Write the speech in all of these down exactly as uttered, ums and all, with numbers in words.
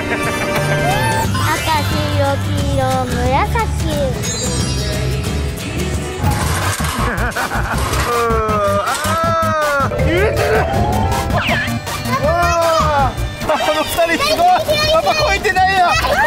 黄色黄色紫。 あー揺れてる。わあこの二人すごい。パパこいてないよ。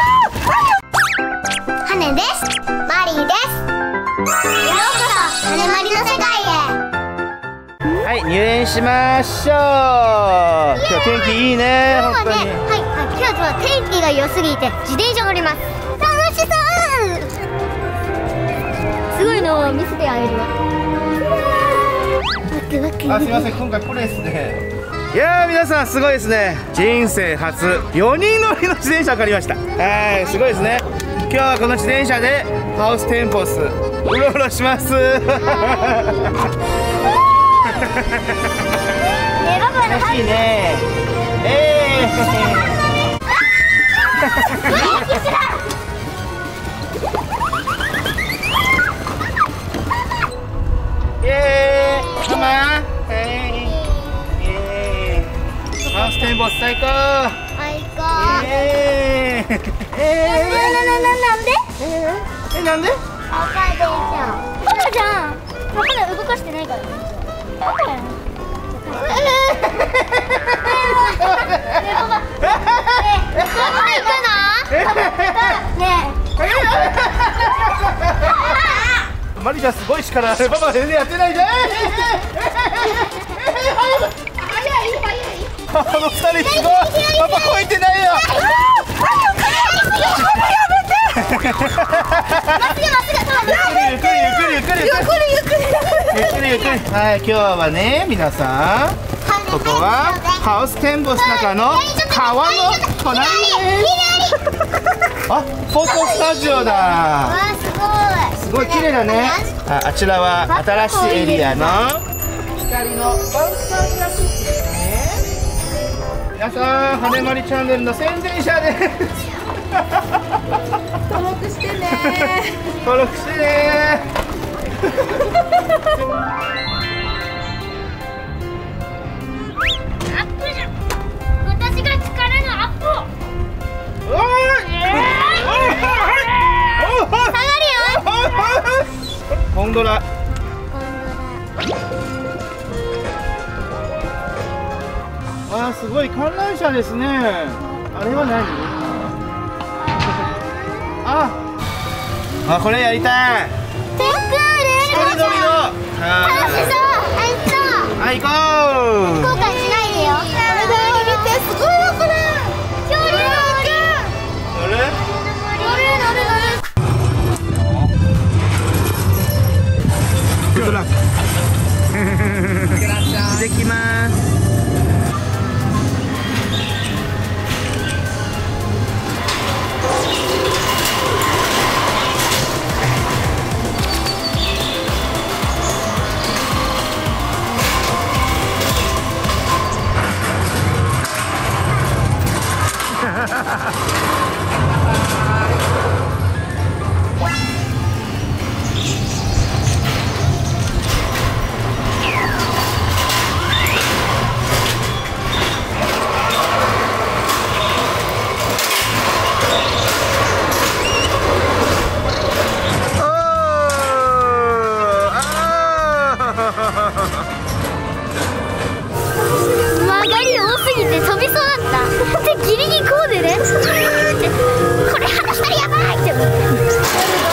ハネです。マリーです。ようこそハネマリの世界へ。 はい、入園しましょう。今日天気いいね。 今日はね、 本当に。 はいはい、今日は天気が良すぎて自転車乗ります。楽しそう。すごいのを見せてあげるわ。ワクワク。 あ、すみません、今回プレスで。いやー、皆さんすごいですね。人生初よにん乗りの自転車を借りました。はい、すごいですね。今日はこの自転車でハウステンポスうろうろします。 ね、パパの楽しいね。えー。イエーイ、ママ。はい。イエーイ。ハウステンポス最高。 最高。 えー。えー。 なななななんで？ え、なんで？ 赤い電車。パパじゃん。パパ動かしてないから。パパやん。 マリちゃんすごい力ある。パパ全然やってないで。この二人すごい。パパこいてないよ。ゆっくりゆっくりゆっくりゆっくりゆっくりゆっくりゆっくり。はい、今日はね、皆さんここはハウステンボスの中の川の隣です。あ、フォトスタジオだ。 わあ、すごい。 すごい綺麗だね。あ、あちらは新しいエリアの光のバンサンラスですね。皆さん、はねまりチャンネルの宣伝者です。 登録してね。 登録してね。 アップじゃ。私が力のアップ。 おーい。 下がるよ。 ゴンドラ。あー、すごい観覧車ですね。あれは何？あ、あ、これやりたい。 テックール。 一人乗りの。 楽しそう。 はい、行こう。 後悔しないでよ。これだよ、見て、すごいよこれ。恐竜乗る。 乗る？ 乗る乗る乗る。 グッドラック。行ってきます。 曲がり多すぎて飛びそうだった。でギリギリこうでね。これ離したらやばいって思って。楽しか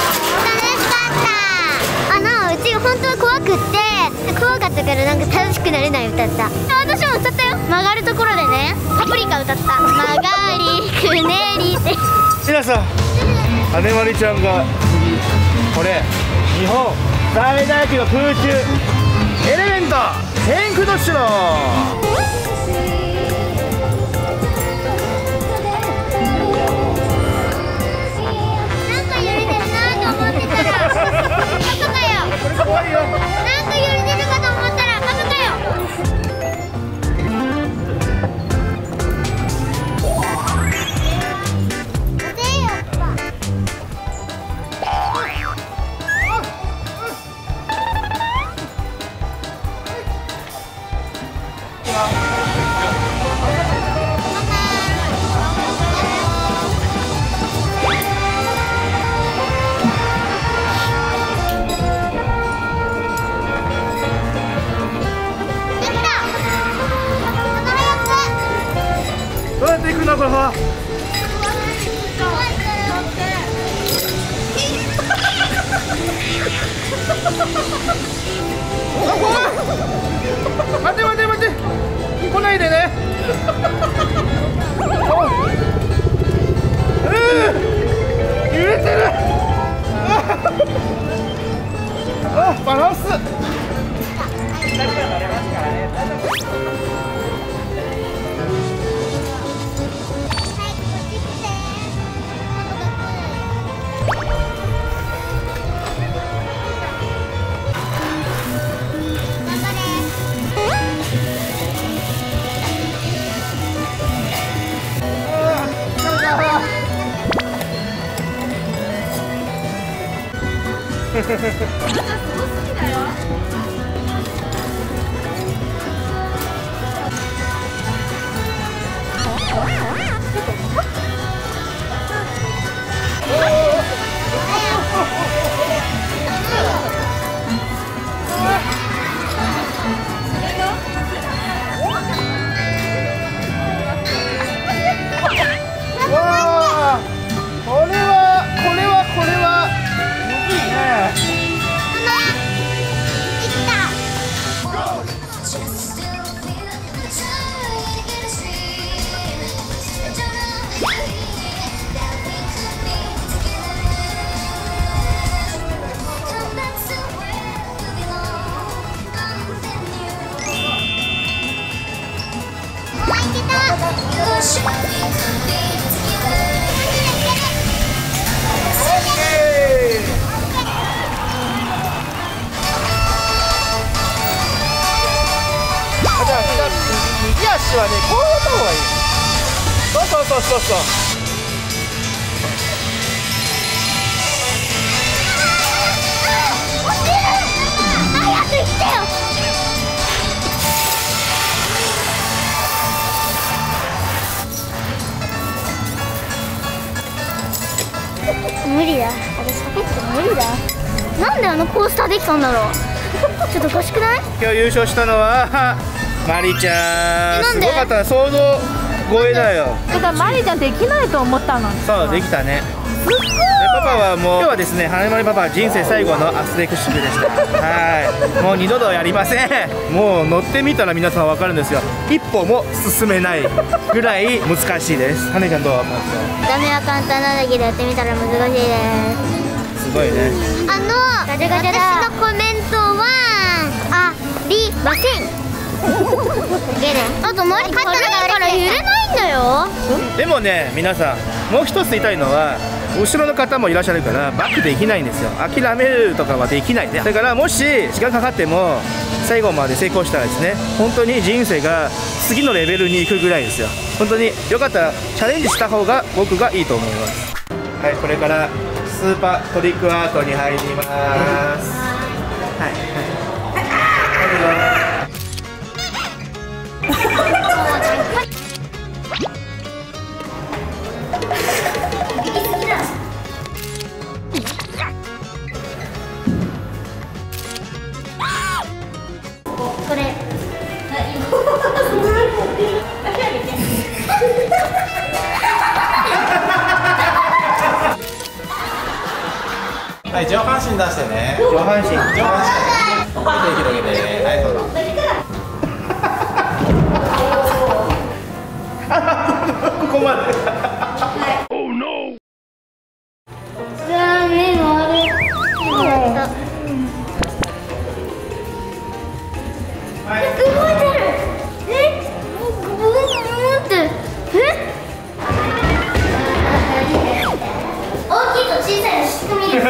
った。あのうち本当は怖くって怖かったからなんか楽しくなれない歌った。私も歌ったよ。曲がるところでね。パプリカ歌った。曲がりくねりって。 皆さん、はねまりちゃんが次これ日本最大級の空中エレメント天空の城。怖いよ。 なんか揺れてるかと思ったらパパかよ。 どうやって行くのこれは。待って待って待って、来ないでね。うん、揺れてる。あ、バランス。 すごすぎだよ。 右足はね、こうやった方がいい。そうそうそうそうそう。 早く行ってよ。無理だ。あれ喋って無理だ。なんであのコースターできたんだろう。ちょっとおかしくない？ 今日優勝したのはマリちゃん。 なんで？ すごかった。想像超えだよ。 だからマリちゃんできないと思ったの。 そうできたね。でパパはもう今日はですね、花丸パパ人生最後のアスレクシブでした。はい、もう二度とやりません。もう乗ってみたら皆さんわかるんですよ。一歩も進めないぐらい難しいです。はねちゃんどう？ ダメは簡単なんだけどやってみたら難しいです。 すごいね。 あのガチャガチャだ。私のコメントはありません。あと周り軽いから揺れないんだよ。 でもね、皆さんもう一つ言いたいのは、後ろの方もいらっしゃるからバックできないんですよ。諦めるとかはできないね。だからもし時間かかっても最後まで成功したらですね、本当に人生が次のレベルに行くぐらいですよ。本当によかったらチャレンジした方が僕がいいと思います。はい、これからスーパートリックアートに入ります。はいはい。 これはい、上半身出してね。 上半身。 上半身。手広げて、はい、どうぞ。 ここまで。 うわー、目がある。動いてる。え？ブーンブーンって。え？大きいと小さいの仕組み。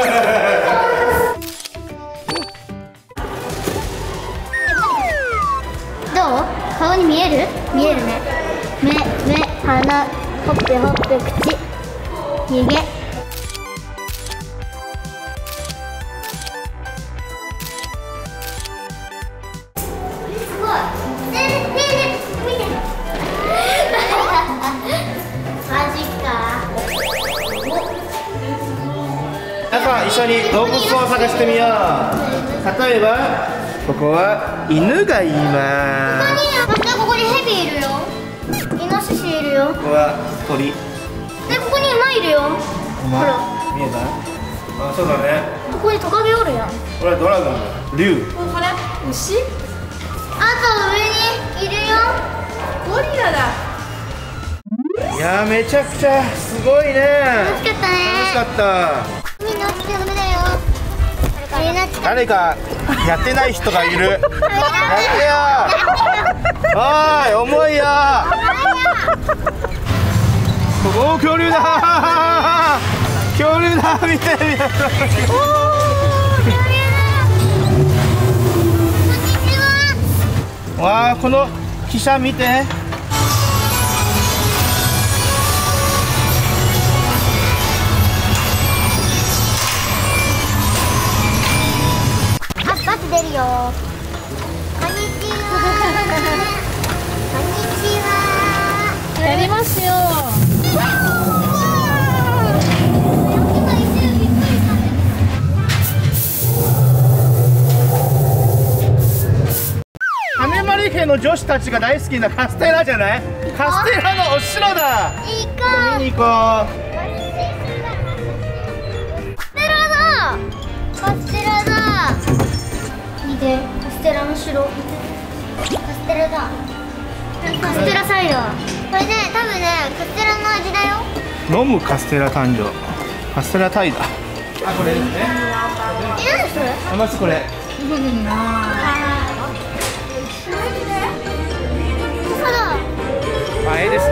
どう？顔に見える？見えるね。目、目、鼻、ほっぺ、ほっぺ、口、ひげ。 皆さん一緒に動物を探してみよう。例えばここは犬がいます。 ここに、ここにヘビいるよ。イノシシいるよ。 ここは鳥。 で、ここに馬いるよ。 馬ほら、 見えた？あ、そうだね。 ここにトカゲおるやん。 これはドラゴンだ。竜。 これ牛？ あと上にいるよ。 ゴリラだ。 いやー、めちゃくちゃすごいね。 楽しかったね。 楽しかった。 みんな来ちゃダメだよ。みんな来た。 誰かやってない人がいる。やってよ。おーい、重いよ。おお、恐竜だ。恐竜だ、見てみなさい。 おお、恐竜だ。こんにちは。 わあ、この汽車見て。 あ、バス出るよ。こんにちは。こんにちは。 やりますよ。 羽丸家の女子たちが大好きなカステラじゃない？カステラのお城だ。 行こう。 見に行こう。 カステラだ。カステラだ。見て、カステラの城。カステラだ。カステラサイダー。これね、多分ね、カステラの味だよ。 飲むカステラ誕生。カステラタイだ。あ、これですね。 え、何それ？ あ、まずこれ。 そうだ。 あ、ええですね。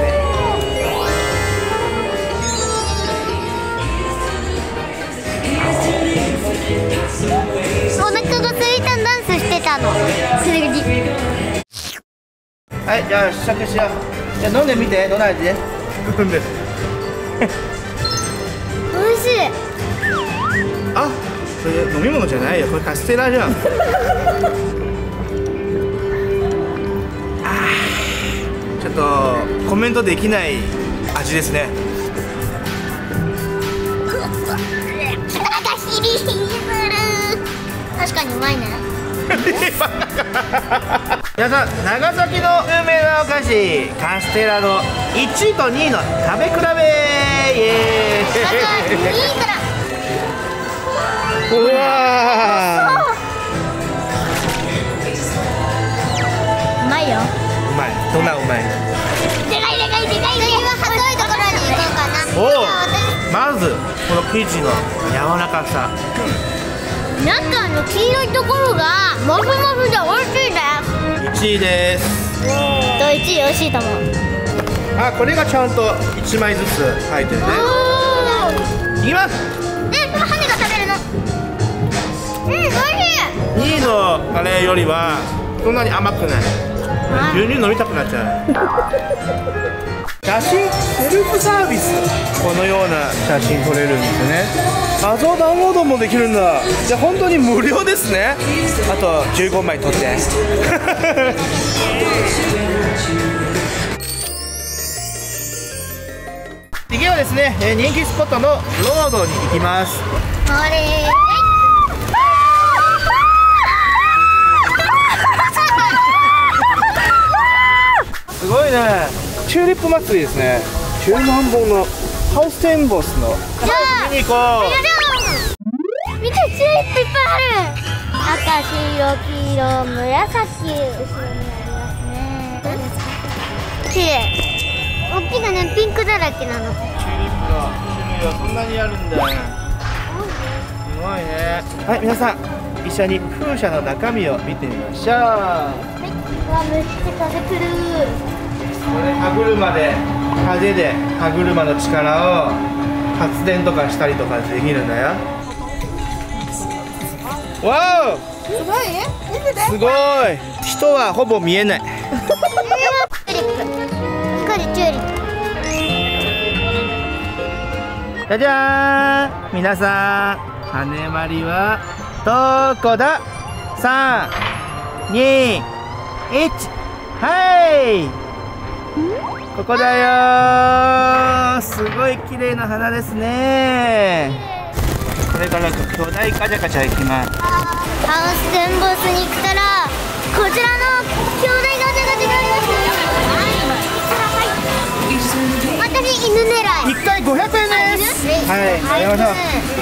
お腹が空いたダンスしてたの。くるり。 はい、じゃあ試食しよう。じゃあ飲んでみて、どんな味？飲んで。 美味しい。 あ、それ飲み物じゃないよ。これカステラじゃん。あー、ちょっとコメントできない味ですね。 確かにうまいね。 皆さん、長崎の有名なお菓子カステラのいちいとにいの食べ比べ。イエーイ。 いいから。 うわうまいよ。 ー、うまい。どんなうまい？ でかいでかいでかい。次は細いところに行こうかな。 おお、まずこの生地の柔らかさ。 中の黄色いところがもふもふで美味しいです。 いちいです。 といちい美味しいと思う。 あ、これがちゃんといちまいずつ入ってるね。いきます。 え、羽が食べるの。うん、美味しい。 にいのあれよりはそんなに甘くない。牛乳飲みたくなっちゃう。写真セルフサービス。このような写真撮れるんですよね。画像ダウンロードもできるんだ。じゃあ本当に無料ですね。あとじゅうごまい撮って。次はですね、えー人気スポットのロードに行きます。 あれ。 すごいね。チューリップ祭りですね。じゅうまんぼんのハウステンボスのじゃあ見に行こう。 見て、チューリップいっぱいある。赤、白、黄色、紫、後ろにありますね。綺麗。大きなね、ピンクだらけなの。 チューリップの種類はそんなにあるんだ。すごいね。はい、皆さん一緒に風車の中身を見てみましょう。 はい、うわ、めっちゃ風来る。 これ歯車で風で歯車の力を発電とかしたりとかできるんだよ。わお、 すごい？見てて。 すごい。人はほぼ見えない。 チューリップ。光るチューリップ。 じゃじゃーん。皆さん、羽まりはどこだ？さん、に、いち、はい。ここだよー。すごい綺麗な花ですね。これから巨大ガチャガチャ行きます。 ハウステンボスに来たらこちらの巨大ガチャガチャがあります。はい、 はい食べましょう。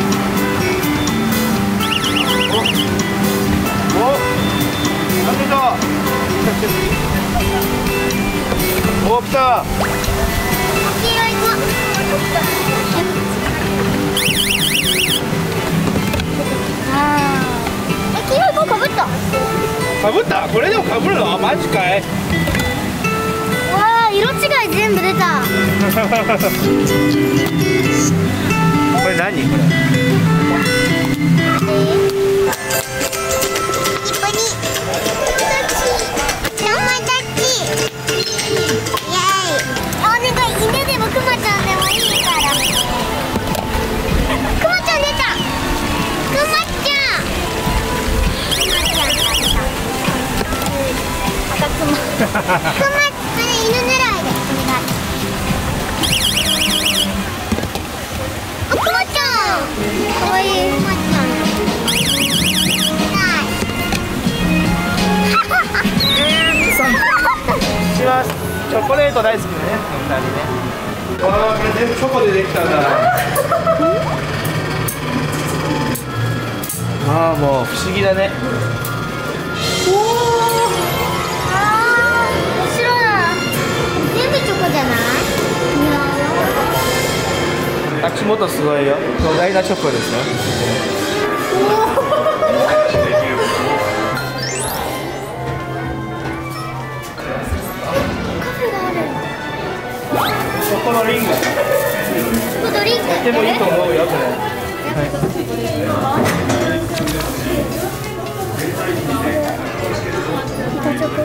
おおなんでだお来た。 黄色い子。あーえ黄色い子かぶった。 かぶった。これでもかぶるのマジかい。 わあ色違い全部出た。 これ何これ。 クマ、あれ犬狙いでお願い。あ、クマちゃん。可愛い。クマちゃん。 します。チョコレート大好きだね、ふたりね。わあ、これ全部チョコでできたんだ。ああ、もう不思議だね。 おお。ああ、面白い。全部チョコじゃない？いや。 足元すごいよ。巨大なチョコですよ。チョコのリング。 チョコドリンク。 とてもいいと思うよ、これ。はい。 板チョコ。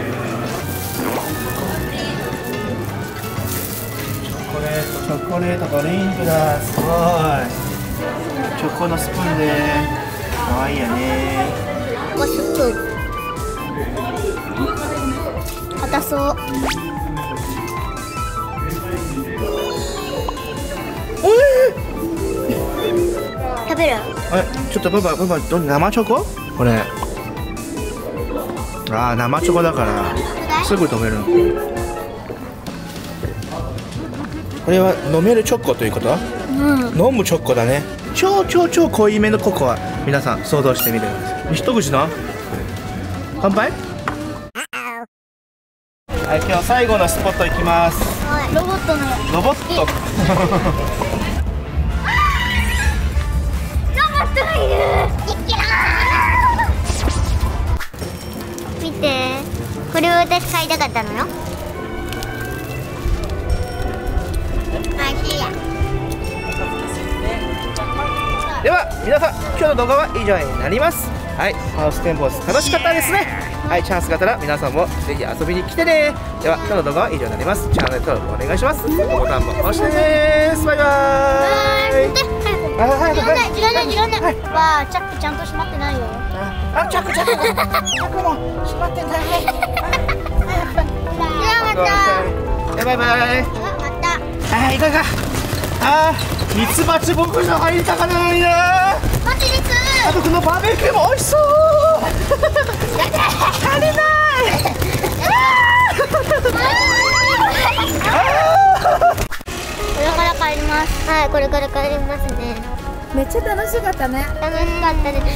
チョコレート、チョコレートドリンクだ。すごい。チョコのスプーンで。可愛いよね。 チョコスプーン。硬そう。食べる？ え、ちょっとパパ、パパ、ど生チョコ？これ。ああ、生チョコだから。すぐ食べるの。これは飲めるチョコということ？ うん。 飲むチョコだね。超超超濃いめのココア。皆さん想像してみてください。一口の。乾杯。はい、今日最後のスポット行きます。 はい、ロボットの。 ロボット。 ロボットがいる。いけらー。見て、これを私買いたかったのよ。あ、いいや。 では皆さん、今日の動画は以上になります。はい、ハウステンボス楽しかったですね。はい、チャンスがあったら皆さんもぜひ遊びに来てね。では今日の動画は以上になります。チャンネル登録お願いします。ボタンも押してね。バイバーイ。 はい、時間ない、時間ない、時間ない。わあ、チャックちゃんと閉まってないよ。 あ、チャックチャックチャックも閉まってない。 ではまた。 バイバイ。 また。 あー、いかが。あー、ミツバチ僕の入りたかなのにな。 マジです。 あとこのバーベキューも美味しそう。足りない。 これから帰ります。はい、これから帰りますね。 めっちゃ楽しかったね。 楽しかったです。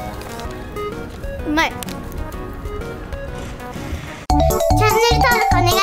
うまい。チャンネル登録お願いします。